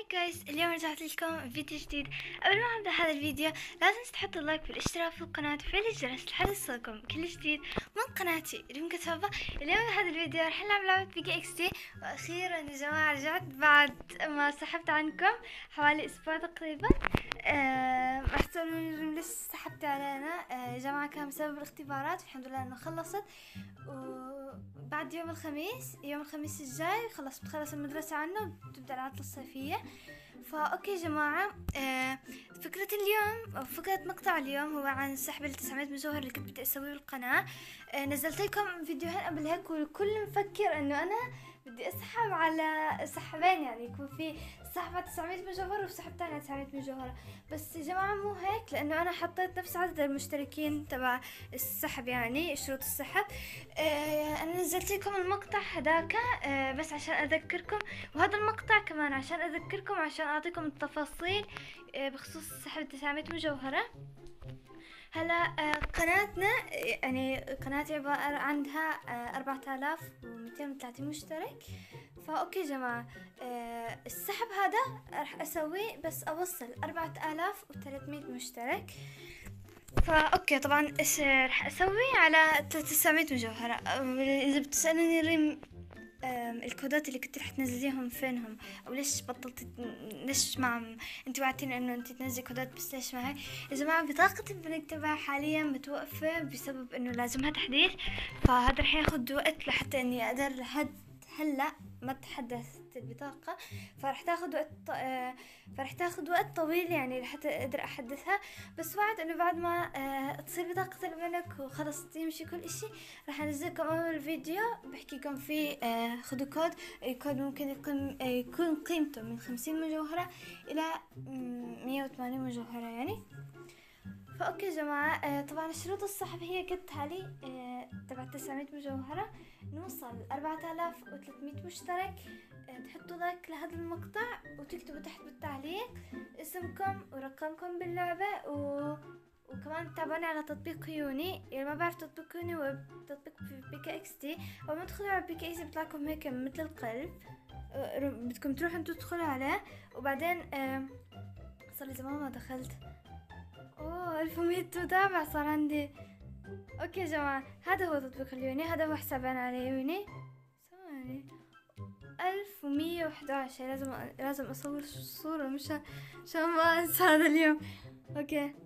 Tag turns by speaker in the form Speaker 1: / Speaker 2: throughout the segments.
Speaker 1: جايز، اليوم رجعت لكم فيديو جديد. قبل ما ابدا هذا الفيديو لازم تحطوا لايك والاشتراك في القناة وتفعيل الجرس لحد يوصلكم كل جديد من قناتي ريم كتابة. اليوم هذا الفيديو راح نلعب لعبة بيكي اكس تي. واخيرا يا جماعة رجعت بعد ما سحبت عنكم حوالي اسبوع تقريبا. راح تسألوني ريم ليش سحبت علينا. يا جماعة كان بسبب الاختبارات، الحمد لله انه خلصت. وبعد يوم الخميس الجاي خلاص بتخلص المدرسة عنه وبتبدأ العطلة الصيفية. فأوكي يا جماعة، فكرة اليوم أو فكرة مقطع اليوم هو عن سحب 900 مجوهر اللي كنت بدي أسويه بالقناة. نزلت لكم فيديوهين قبل هيك والكل مفكر إنه أنا بدي أسحب على سحبين، يعني يكون في سحب على 900 مجوهر وسحب تاني على 900 مجوهر. بس يا جماعة مو هيك، لأنه أنا حطيت نفس عدد المشتركين تبع السحب، يعني شروط السحب. أنا نزلت لكم المقطع هداك بس عشان أذكركم، وهذا المقطع كمان عشان أذكركم، عشان أعطيكم التفاصيل بخصوص سحب 900 مجوهرة. هلا قناتنا، يعني قناتي عبارة عندها 4230 مشترك. فأوكي يا جماعة، السحب هذا راح أسويه بس أوصل 4300 مشترك. فأوكي طبعا راح أسوي على 900 مجوهرة. إذا بتسألني ريم الكودات اللي كنت رح تنزليهم فينهم، او ليش بطلت، ليش ما انت وعدتيني انه انت تنزلي كودات بس ليش ما هيك؟ يا جماعه بطاقه البنك تبعها حاليا متوقفه بسبب انه لازمها تحديث، فهذا رح ياخد وقت لحتى اني اقدر لحد هلا ما تحدثت البطاقة. فرح تاخد وقت طويل يعني لحتى اقدر احدثها. بس وعد انه بعد ما تصير بطاقة البنك وخلص يمشي كل اشي رح انزلكم اول فيديو بحكيكم فيه. خدوا كود ممكن يكون قيمته من 50 مجوهرة الى 180 مجوهرة يعني. فأوكي يا جماعة، طبعا شروط السحب هي كالتالي. تبع 900 مجوهرة نوصل 4300 مشترك. تحطوا لايك لهذا المقطع وتكتبوا تحت بالتعليق اسمكم ورقمكم باللعبة وكمان تابعوني على تطبيق يوني. اللي ما بعرف تطبيق يوني هو تطبيق في بيكا اكس تي. وما تدخلوا على بيكا اكس بيطلعكم هيك مثل القلب، بدكم تروحوا انتوا تدخلوا عليه. وبعدين صار لي زمان ما دخلت. 1100 متابع صار عندي. اوكي يا جماعة، هذا هو تطبيق اليوني، هذا هو حسابي انا على يوني. ثواني، 1111. لازم اصور صورة مشان ما انسى هذا اليوم. اوكي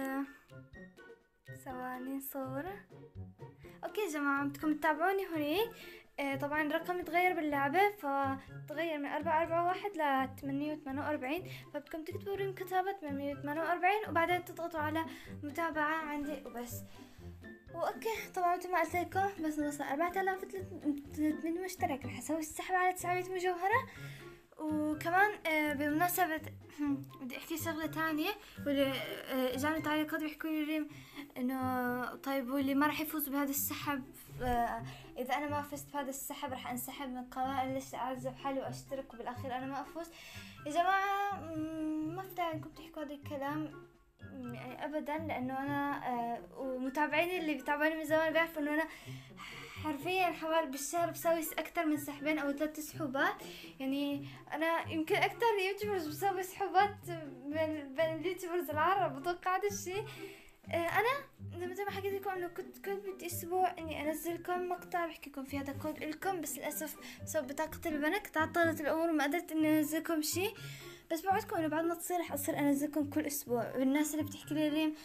Speaker 1: ثواني صورة. اوكي يا جماعة، بدكم تتابعوني هونيك. طبعا الرقم يتغير باللعبة، فتغير من 441 ل 848. فبدكم تكتبوا ريم كتابة 848 وبعدين تضغطوا على متابعة عندي وبس. واوكي طبعا مثل ما قلت لكم، بس نوصل 4300 مشترك رح اسوي السحب على 900 مجوهرة. وكمان بمناسبة بدي احكي شغلة تانية. واللي اجاني تعليقات بيحكوا لي ريم انه طيب واللي ما رح يفوز بهذا السحب، اذا انا ما فزت بهذا السحب رح انسحب من القناة، ليش اعذب حالي واشترك وبالاخير انا ما افوز؟ يا جماعة ما في داعي انكم تحكوا هذا الكلام يعني ابدا، لانه انا ومتابعيني اللي بيتابعوني من زمان بيعرفوا انه انا حرفيا حوالي بالشهر بسوي اكتر من سحبين او 3 سحوبات. يعني انا يمكن اكتر يوتيوبرز بسوي سحوبات بين اليوتيوبرز العرب، بتوقع هذا الشيء. انا مثل ما حكيت لكم انه كنت بدي اسبوع اني انزلكم مقطع بحكيكم في هذا كود لكم، بس للاسف بسبب بطاقة البنك تعطلت الامور وما قدرت اني انزلكم شيء. بس بوعدكم انه بعد ما تصير رح اصير انزلكم كل اسبوع. والناس اللي بتحكي لي ريم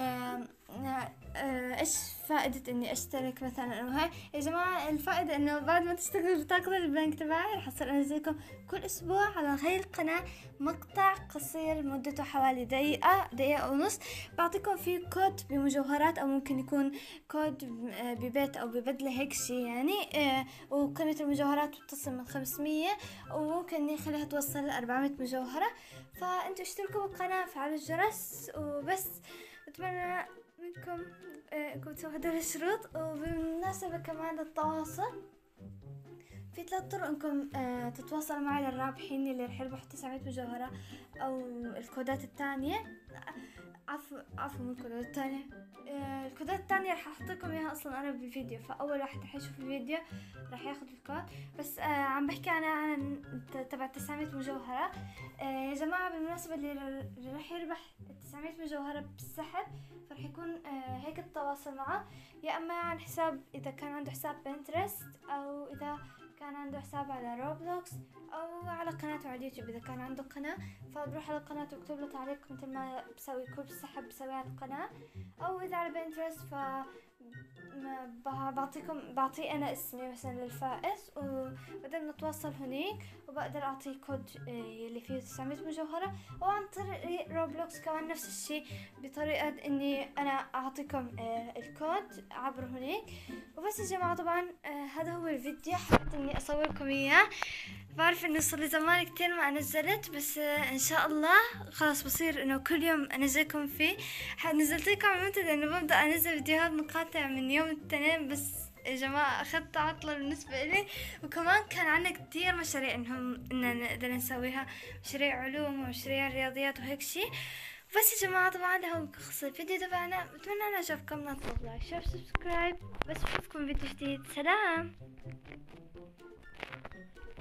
Speaker 1: ايش فائدة اني اشترك مثلا او هاي، يا جماعة الفائدة انه بعد ما تشتغل بطاقة البنك تبعي رح اصير انزلكم كل اسبوع على هاي القناة مقطع قصير مدته حوالي دقيقة ونص. بعطيكم فيه كود بمجوهرات او ممكن يكون كود ببيت او ببدلة هيك شي يعني. وقيمة المجوهرات بتصل من 500 وممكن نخليها توصل ل 400 مجوهرة. فانتوا اشتركوا بالقناة فعلوا الجرس وبس. اتمنى منكم انكم تسووا هدول الشروط. وبالمناسبة كمان التواصل، في 3 طرق انكم تتواصلوا معي للرابحين اللي رح يربحوا 900 مجوهرة، او الكودات الثانية. عفوا من الكودات الثانية. الكودات الثانية رح احط لكم اياها اصلا انا بالفيديو، فاول واحد رح يشوف الفيديو رح ياخذ الكود. بس عم بحكي انا عن تبع 900 مجوهرة. يا جماعة بالمناسبة اللي رح يربح 900 مجوهرة بالسحب، فرح يكون هيك التواصل معه، يا اما عن حساب اذا كان عنده حساب بنترست، او اذا كان عنده حساب على روبلوكس، او على قناته على اليوتيوب اذا كان عنده قناة، فبروح على القناة وبكتب له تعليق مثل ما بسوي كل سحب بسوي على القناة. او اذا على بنترست ف بعطيه انا اسمي مثلا للفائز، وبقدر نتواصل هناك، وبقدر اعطيه كود اللي فيه 900 مجوهرة. وعن طريق روبلوكس كمان نفس الشيء، بطريقة اني انا اعطيكم الكود عبر هناك. وبس يا جماعة طبعا هذا هو الفيديو، حبيت اني اصور لكم اياه. بعرف انه صار لي زمان كتير ما نزلت، بس ان شاء الله خلاص بصير انه كل يوم انزلكم فيه. نزلت لكم على المنتدى انه ببدأ انزل فيديوهات مقاطع من يوم الاثنين، بس يا جماعة اخذت عطلة بالنسبة لي. وكمان كان عنا كتير مشاريع اننا نقدر نسويها، مشاريع علوم ومشاريع رياضيات وهيك شي. بس يا جماعة طبعا لهون خلص الفيديو تبعنا، بتمنى ان عجبكم، لا تنسوا لايك شير سبسكرايب. بس بشوفكم فيديو جديد، سلام.